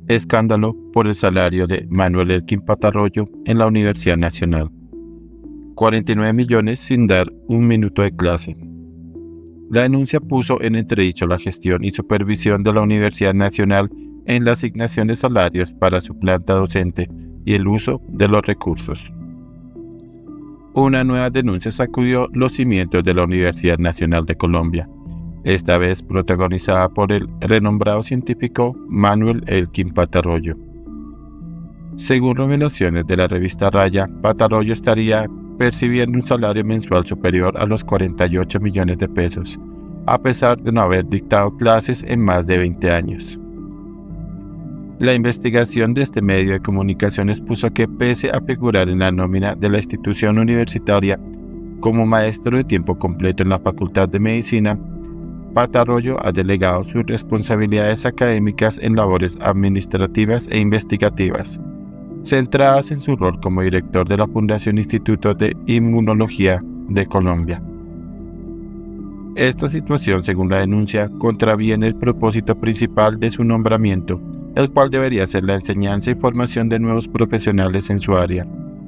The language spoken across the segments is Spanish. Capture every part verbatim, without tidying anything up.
Escándalo por el salario de Manuel Elkin Patarroyo en la Universidad Nacional. cuarenta y nueve millones sin dar un minuto de clase. La denuncia puso en entredicho la gestión y supervisión de la Universidad Nacional en la asignación de salarios para su planta docente y el uso de los recursos. Una nueva denuncia sacudió los cimientos de la Universidad Nacional de Colombia, esta vez protagonizada por el renombrado científico Manuel Elkin Patarroyo. Según revelaciones de la revista Raya, Patarroyo estaría percibiendo un salario mensual superior a los cuarenta y ocho millones de pesos, a pesar de no haber dictado clases en más de veinte años. La investigación de este medio de comunicación expuso que, pese a figurar en la nómina de la institución universitaria como maestro de tiempo completo en la Facultad de Medicina, Patarroyo ha delegado sus responsabilidades académicas en labores administrativas e investigativas, centradas en su rol como director de la Fundación Instituto de Inmunología de Colombia. Esta situación, según la denuncia, contraviene el propósito principal de su nombramiento, el cual debería ser la enseñanza y formación de nuevos profesionales en su área.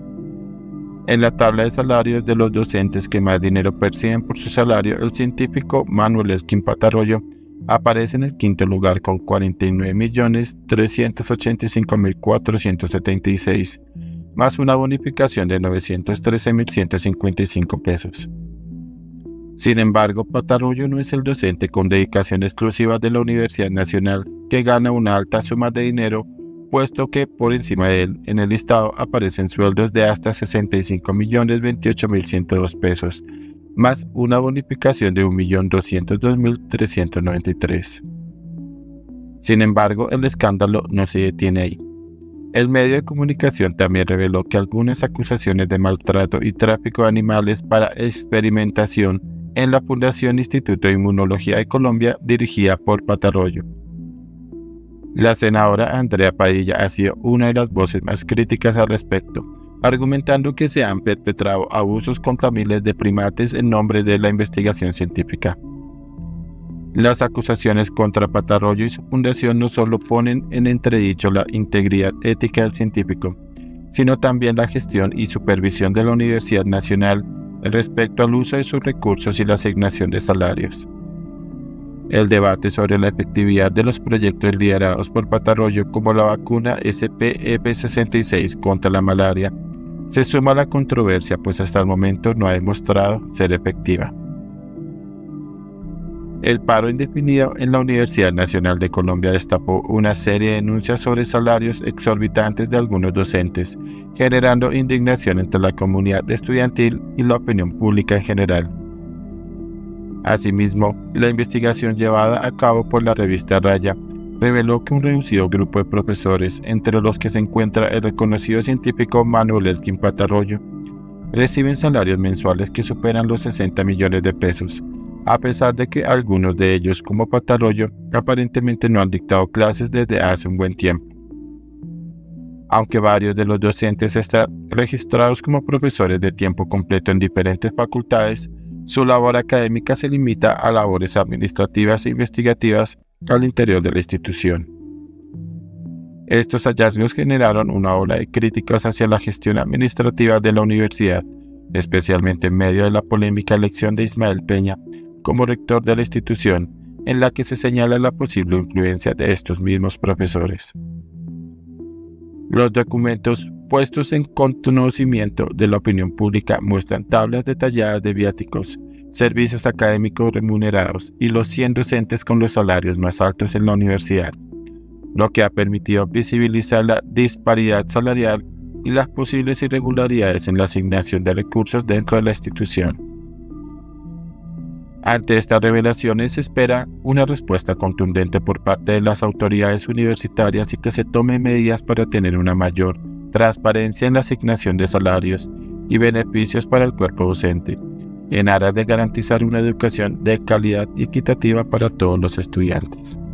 En la tabla de salarios de los docentes que más dinero perciben por su salario, el científico Manuel Elkin Patarroyo aparece en el quinto lugar con cuarenta y nueve millones trescientos ochenta y cinco mil cuatrocientos setenta y seis, más una bonificación de novecientos trece mil ciento cincuenta y cinco pesos. Sin embargo, Patarroyo no es el docente con dedicación exclusiva de la Universidad Nacional que gana una alta suma de dinero, puesto que por encima de él en el listado aparecen sueldos de hasta sesenta y cinco millones veintiocho mil ciento dos pesos, más una bonificación de un millón doscientos dos mil trescientos noventa y tres. Sin embargo, el escándalo no se detiene ahí. El medio de comunicación también reveló que algunas acusaciones de maltrato y tráfico de animales para experimentación en la Fundación Instituto de Inmunología de Colombia, dirigida por Patarroyo. La senadora Andrea Padilla ha sido una de las voces más críticas al respecto, argumentando que se han perpetrado abusos contra miles de primates en nombre de la investigación científica. Las acusaciones contra Patarroyo y su fundación no solo ponen en entredicho la integridad ética del científico, sino también la gestión y supervisión de la Universidad Nacional respecto al uso de sus recursos y la asignación de salarios. El debate sobre la efectividad de los proyectos liderados por Patarroyo, como la vacuna S P F sesenta y seis contra la malaria, se suma a la controversia, pues hasta el momento no ha demostrado ser efectiva. El paro indefinido en la Universidad Nacional de Colombia destapó una serie de denuncias sobre salarios exorbitantes de algunos docentes, generando indignación entre la comunidad estudiantil y la opinión pública en general. Asimismo, la investigación llevada a cabo por la revista Raya reveló que un reducido grupo de profesores, entre los que se encuentra el reconocido científico Manuel Elkin Patarroyo, reciben salarios mensuales que superan los sesenta millones de pesos, a pesar de que algunos de ellos, como Patarroyo, aparentemente no han dictado clases desde hace un buen tiempo. Aunque varios de los docentes están registrados como profesores de tiempo completo en diferentes facultades, su labor académica se limita a labores administrativas e investigativas al interior de la institución. Estos hallazgos generaron una ola de críticas hacia la gestión administrativa de la universidad, especialmente en medio de la polémica elección de Ismael Peña como rector de la institución, en la que se señala la posible influencia de estos mismos profesores. Los documentos puestos en conocimiento de la opinión pública muestran tablas detalladas de viáticos, servicios académicos remunerados y los cien docentes con los salarios más altos en la universidad, lo que ha permitido visibilizar la disparidad salarial y las posibles irregularidades en la asignación de recursos dentro de la institución. Ante estas revelaciones se espera una respuesta contundente por parte de las autoridades universitarias y que se tomen medidas para tener una mayor transparencia en la asignación de salarios y beneficios para el cuerpo docente, en aras de garantizar una educación de calidad y equitativa para todos los estudiantes.